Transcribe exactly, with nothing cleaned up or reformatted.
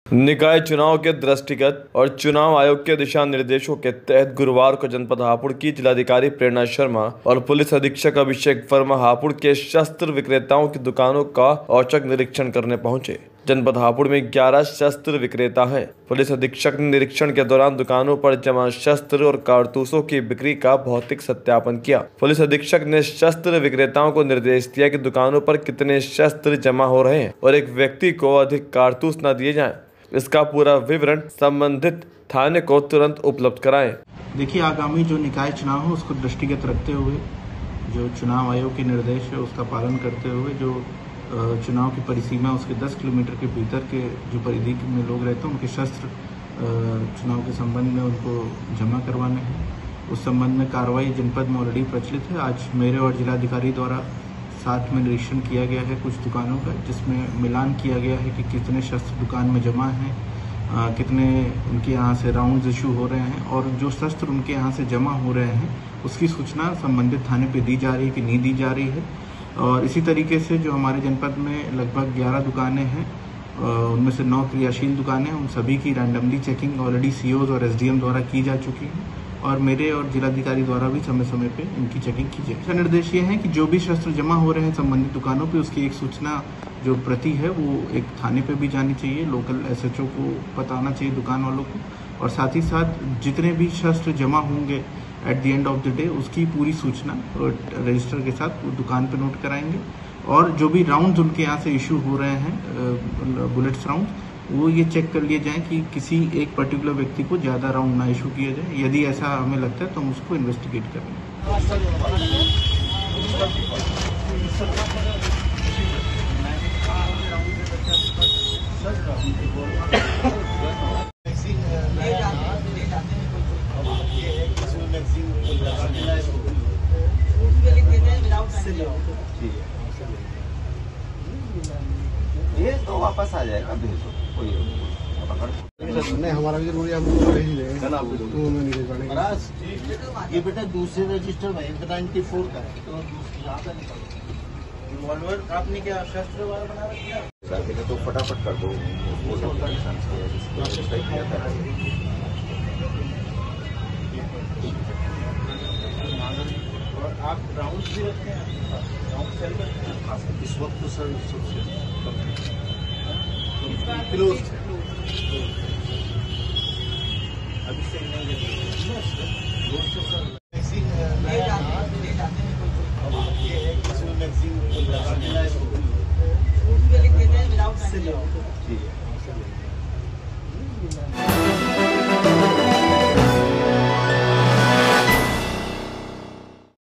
निकाय चुनाव के दृष्टिगत और चुनाव आयोग के दिशा निर्देशों के तहत गुरुवार को जनपद हापुड़ की जिलाधिकारी प्रेरणा शर्मा और पुलिस अधीक्षक अभिषेक वर्मा हापुड़ के शस्त्र विक्रेताओं की दुकानों का औचक निरीक्षण करने पहुंचे। जनपद हापुड़ में ग्यारह शस्त्र विक्रेता हैं। पुलिस अधीक्षक ने निरीक्षण के दौरान दुकानों पर जमा शस्त्र और कारतूसों की बिक्री का भौतिक सत्यापन किया। पुलिस अधीक्षक ने शस्त्र विक्रेताओं को निर्देश दिया कि दुकानों पर कितने शस्त्र जमा हो रहे हैं और एक व्यक्ति को अधिक कारतूस न दिए जाएं। इसका पूरा विवरण संबंधित थाने को तुरंत उपलब्ध कराएं। देखिए, आगामी जो निकाय चुनाव है उसको दृष्टिगत रखते हुए जो चुनाव आयोग के निर्देश है उसका पालन करते हुए जो चुनाव की परिसीमा उसके दस किलोमीटर के भीतर के जो परिधि में लोग रहते हैं उनके शस्त्र चुनाव के संबंध में उनको जमा करवाने हैं। उस संबंध में कार्रवाई जनपद में ऑलरेडी प्रचलित है। आज मेरे और जिलाधिकारी द्वारा साथ में निरीक्षण किया गया है कुछ दुकानों का, जिसमें मिलान किया गया है कि कितने शस्त्र दुकान में जमा हैं, आ, कितने उनके यहाँ से राउंड्स इशू हो रहे हैं और जो शस्त्र उनके यहाँ से जमा हो रहे हैं उसकी सूचना संबंधित थाने पे दी जा रही है कि नहीं दी जा रही है। और इसी तरीके से जो हमारे जनपद में लगभग ग्यारह दुकानें हैं, उनमें से नौ क्रियाशील दुकानें, उन सभी की रैंडमली चेकिंग ऑलरेडी सीओज और एसडीएम द्वारा की जा चुकी है और मेरे और जिलाधिकारी द्वारा भी समय समय पे इनकी चेकिंग की जाए। अच्छा, निर्देश ये है कि जो भी शस्त्र जमा हो रहे हैं संबंधित दुकानों पे उसकी एक सूचना जो प्रति है वो एक थाने पे भी जानी चाहिए, लोकल एसएचओ को बताना चाहिए दुकान वालों को, और साथ ही साथ जितने भी शस्त्र जमा होंगे at the end of the day उसकी पूरी सूचना रजिस्टर के साथ दुकान पे नोट कराएंगे। और जो भी राउंड उनके यहाँ से इशू हो रहे हैं बुलेट्स राउंड, वो ये चेक कर लिए जाएं कि किसी एक पर्टिकुलर व्यक्ति को ज़्यादा राउंड ना इशू किया जाए। यदि ऐसा हमें लगता है तो हम उसको इन्वेस्टिगेट करेंगे। ये तो वापस आ जाएगा, भेजो कोई नहीं, हमारा भी जरूरी है, हम भेज देंगे। ये बेटा दूसरे रजिस्टर में नाइन्टी फोर का है तो रिवॉल्वर आपने क्या शस्त्र वाला बना रखा है? तो फटाफट कर दो। और आप राउंड भी रखते हैं? राउंड सेल करते हैं? इस वक्त तो सर सबसे क्लोज अभी से नहीं